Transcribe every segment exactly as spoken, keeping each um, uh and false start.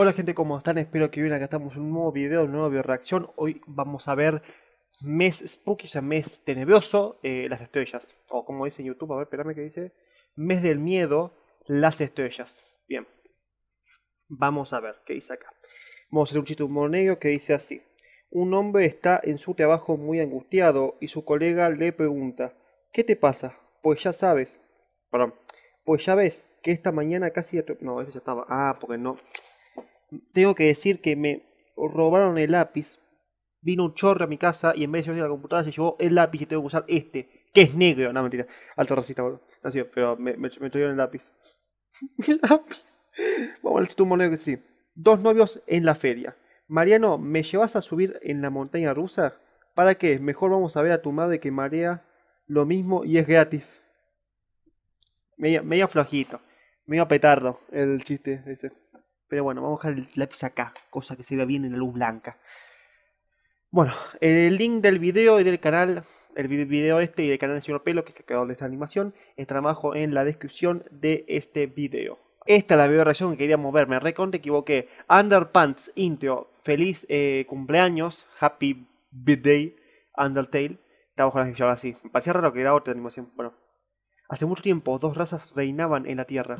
Hola gente, ¿cómo están? Espero que bien, acá estamos en un nuevo video, una nueva reacción. Hoy vamos a ver mes spooky, o sea, mes tenebroso, eh, las estrellas. O como dice en YouTube, a ver, espérame que dice. Mes del miedo, las estrellas. Bien, vamos a ver qué dice acá. Vamos a hacer un chiste de humor negro que dice así. Un hombre está en su trabajo muy angustiado y su colega le pregunta, ¿qué te pasa? Pues ya sabes, perdón, pues ya ves que esta mañana casi... atro- No, eso ya estaba. Ah, porque no. Tengo que decir que me robaron el lápiz. Vino un chorro a mi casa y en vez de llevarse la computadora se llevó el lápiz y tengo que usar este, que es negro. No, mentira. Alto racista, boludo. No, sí, pero me, me, me tuvieron el lápiz. El lápiz. Vamos al chiste negro que sí. Dos novios en la feria. Mariano, ¿me llevas a subir en la montaña rusa? ¿Para qué? Mejor vamos a ver a tu madre que marea lo mismo y es gratis. Medio, medio flojito. Medio petardo el chiste ese. Pero bueno, vamos a dejar el lápiz acá, cosa que se vea bien en la luz blanca. Bueno, el link del video y del canal, el video este y del canal del señor Pelo, que es el creador de esta animación, está abajo en la descripción de este video. Esta es la video reacción que queríamos ver, me recontra equivoqué. Underpants intro, feliz eh, cumpleaños, happy birthday, Undertale. Está abajo en la descripción así. Me parecía raro que era otra animación. Bueno, hace mucho tiempo dos razas reinaban en la Tierra.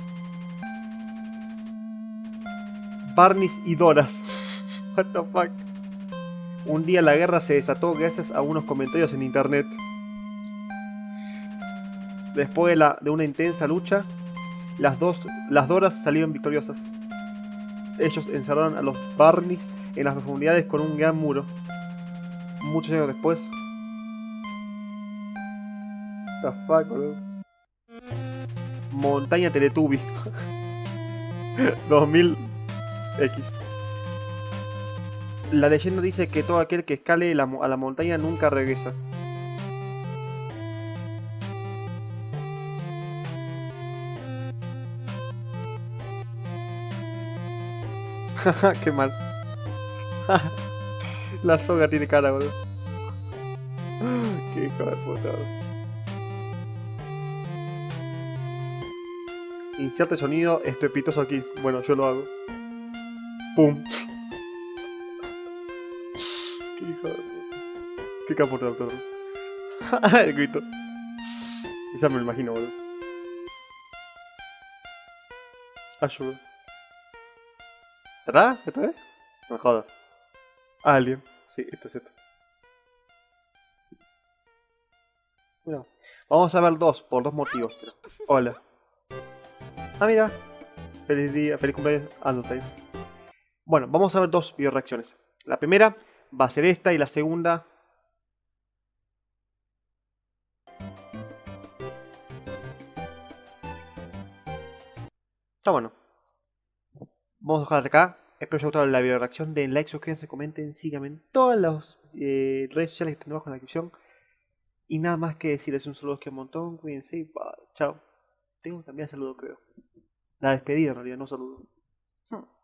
Barneys y Doras. What the fuck. Un día la guerra se desató gracias a unos comentarios en internet. Después de, la, de una intensa lucha, las dos, las Doras salieron victoriosas. Ellos encerraron a los Barneys en las profundidades con un gran muro. Muchos años después. What the fuck, boludo. Montaña Teletubby. dos mil X. La leyenda dice que todo aquel que escale la, a la montaña nunca regresa. Qué mal. La soga tiene cara, boludo. Qué hijo de puta, boludo. Inserte sonido estrepitoso aquí. Bueno, yo lo hago. ¡Pum! Qué hijo de puta. Qué capo de autor. El grito. Esa me lo imagino, boludo. Ayuda. ¿Verdad? ¿Esto es? No me jodas. Alien. Sí, esto es esto. Bueno, vamos a ver dos, por dos motivos. Pero... Hola. Ah, mira. Feliz día, feliz cumpleaños, Undertale. Bueno, vamos a ver dos video reacciones. La primera va a ser esta y la segunda... Está bueno. Vamos a dejar acá. Espero que os haya gustado la video reacción. Den like, suscríbanse, comenten, síganme en todas las eh, redes sociales que están abajo en la descripción. Y nada más que decirles un saludo que un montón. Cuídense y bye. Chao. Tengo que cambiar saludo, creo. La despedida en realidad, no saludo. Hmm.